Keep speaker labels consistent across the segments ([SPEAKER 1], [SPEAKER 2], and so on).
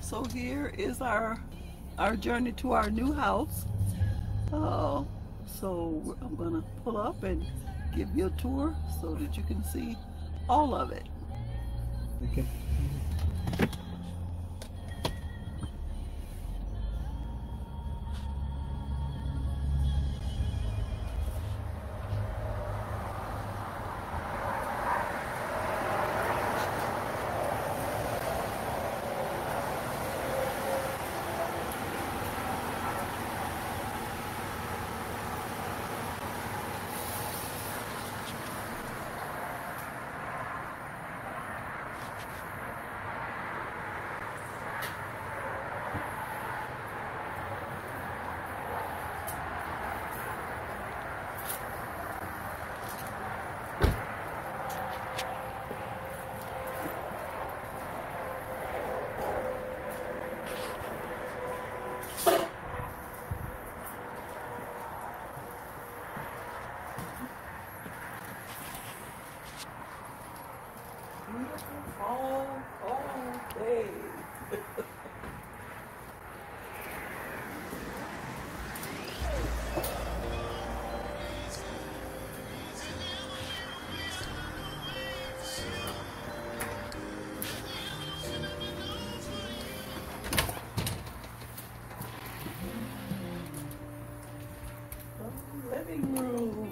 [SPEAKER 1] So here is our journey to our new house. So I'm gonna pull up and give you a tour so that you can see all of it.
[SPEAKER 2] Okay.
[SPEAKER 1] All day. Living room.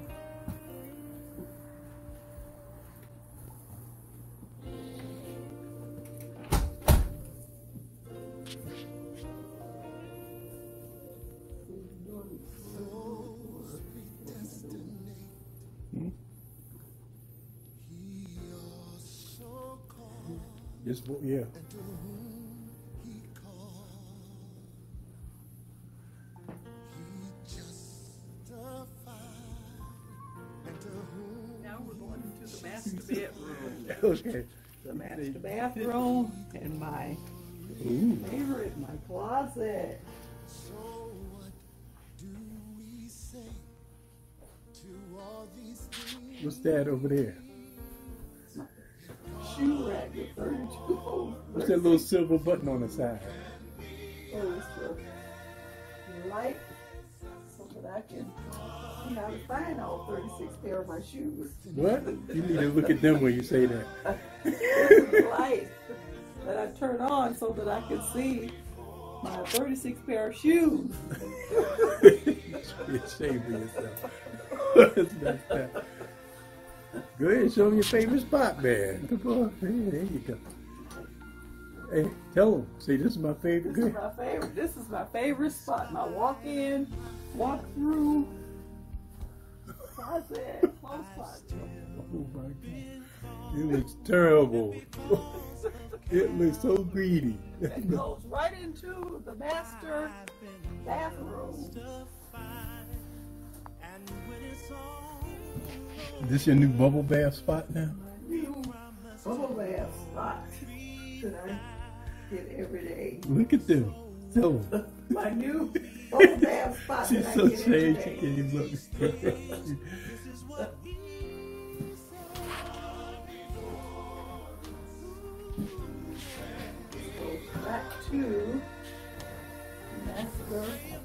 [SPEAKER 2] Just, yeah.
[SPEAKER 1] Now we're going into the master bedroom.
[SPEAKER 2] Okay.
[SPEAKER 1] The master bathroom and my favorite, my closet.
[SPEAKER 3] So what do we say to all these things?
[SPEAKER 2] What's that over there?
[SPEAKER 1] Shoe rack with 32.
[SPEAKER 2] What's that little silver button on the side?
[SPEAKER 1] Oh, it's the light so that I can see how to find all 36 pair of my shoes.
[SPEAKER 2] What? You need to look at them when you say that.
[SPEAKER 1] It's the light that I turn on so that I can see my 36 pair of shoes.
[SPEAKER 2] You're ashamed of yourself. That's messed up. Go ahead and show them your favorite spot, man. Come on. Hey, there you go. Hey, tell them. Say, this is my favorite.
[SPEAKER 1] This is my favorite. This is my favorite spot. My walk-in, walk-through, closet, clothes closet.
[SPEAKER 2] Oh my God. It looks terrible. It looks so greedy.
[SPEAKER 1] It goes right into the master bathroom.
[SPEAKER 2] Is this your new bubble bath spot now?
[SPEAKER 1] New bubble bath spot that I get every day.
[SPEAKER 2] Look at them. Tell them.
[SPEAKER 1] My new bubble bath spot
[SPEAKER 2] She's
[SPEAKER 1] that
[SPEAKER 2] so
[SPEAKER 1] I get every
[SPEAKER 2] ashamed she
[SPEAKER 1] day.
[SPEAKER 2] can't even look.
[SPEAKER 1] Back to master bedroom.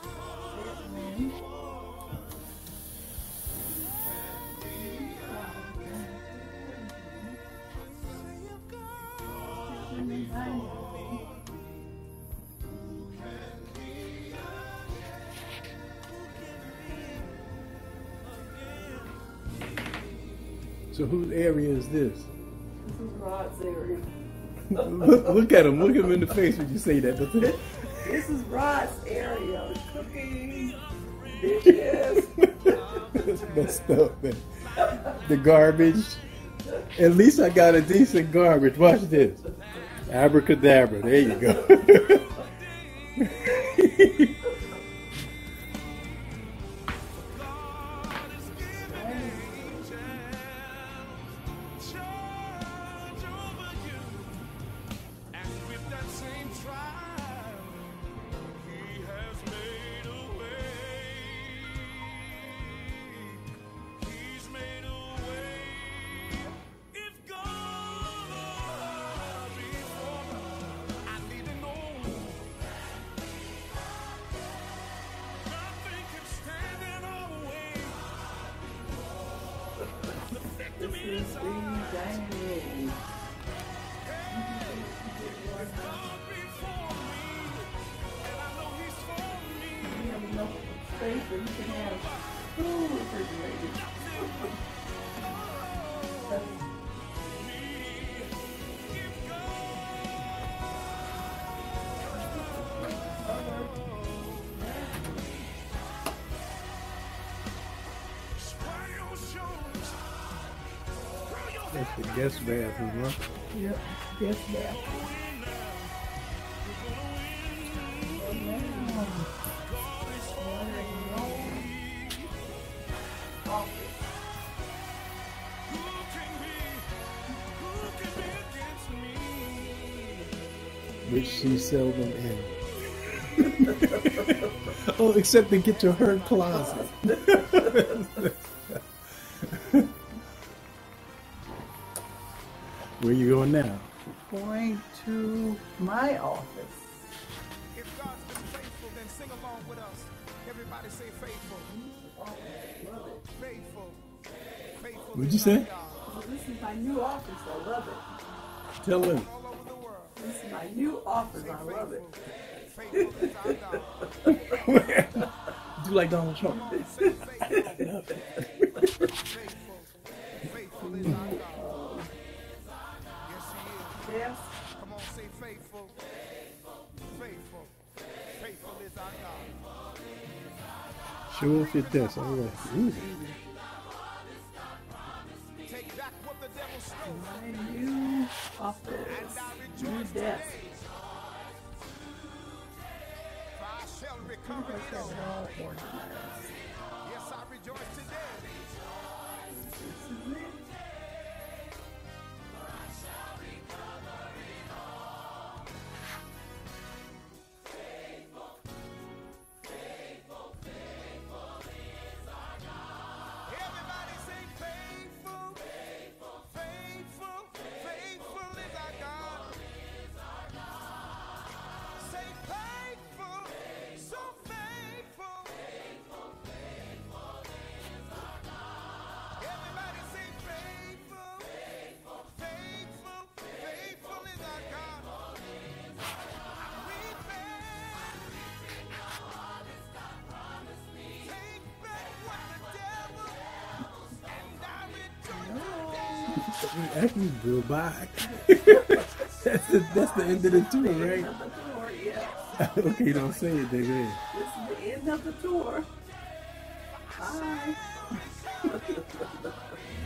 [SPEAKER 2] So whose area is this?
[SPEAKER 1] This is Rod's area.
[SPEAKER 2] Look at him. Look him in the face when you say that.
[SPEAKER 1] This is Rod's area. Cooking, dishes.
[SPEAKER 2] That's messed up, man. The garbage. At least I got a decent garbage. Watch this. Abracadabra. There you go.
[SPEAKER 1] so you can have food refrigerated.
[SPEAKER 2] That's the guest bathroom, huh?
[SPEAKER 1] Yep, guess that.
[SPEAKER 2] Which she seldom in. Oh, except to get to her closet. Where you going now?
[SPEAKER 1] Going to my office.
[SPEAKER 3] If God's been faithful, then sing along with us. Everybody say faithful.
[SPEAKER 1] Love it.
[SPEAKER 3] Faithful. Faithful.
[SPEAKER 2] What'd
[SPEAKER 3] is
[SPEAKER 2] you say?
[SPEAKER 3] our God.
[SPEAKER 1] So this is my new office. I love it.
[SPEAKER 2] Tell them.
[SPEAKER 3] All over the world.
[SPEAKER 1] This is my new office. I love it.
[SPEAKER 3] Faithful is our God.
[SPEAKER 2] Do you like Donald Trump?
[SPEAKER 3] Say faithful. Faithful. Faithful is our God. Yes, he is.
[SPEAKER 1] Yes.
[SPEAKER 3] Come on, say faithful. Faithful. Faithful is our God.
[SPEAKER 2] Show off your desk. All right. Ooh.
[SPEAKER 3] Take back what the devil stole.
[SPEAKER 1] My new office. New desk.
[SPEAKER 3] For I shall recover it all.
[SPEAKER 1] All organized.
[SPEAKER 3] Yes, I rejoice today.
[SPEAKER 1] This is it.
[SPEAKER 3] Everybody say faithful. Faithful. Faithful is our God. Say faithful. So faithful. Everybody say faithful. Faithful. Faithful is our God. Take back what the devil and I rejoice today.
[SPEAKER 2] Actually, goodbye. That's the end of the tour, right?
[SPEAKER 1] End of the tour, yeah.
[SPEAKER 2] Okay, don't say it, then. Go ahead.
[SPEAKER 1] This is the end of the tour. Bye.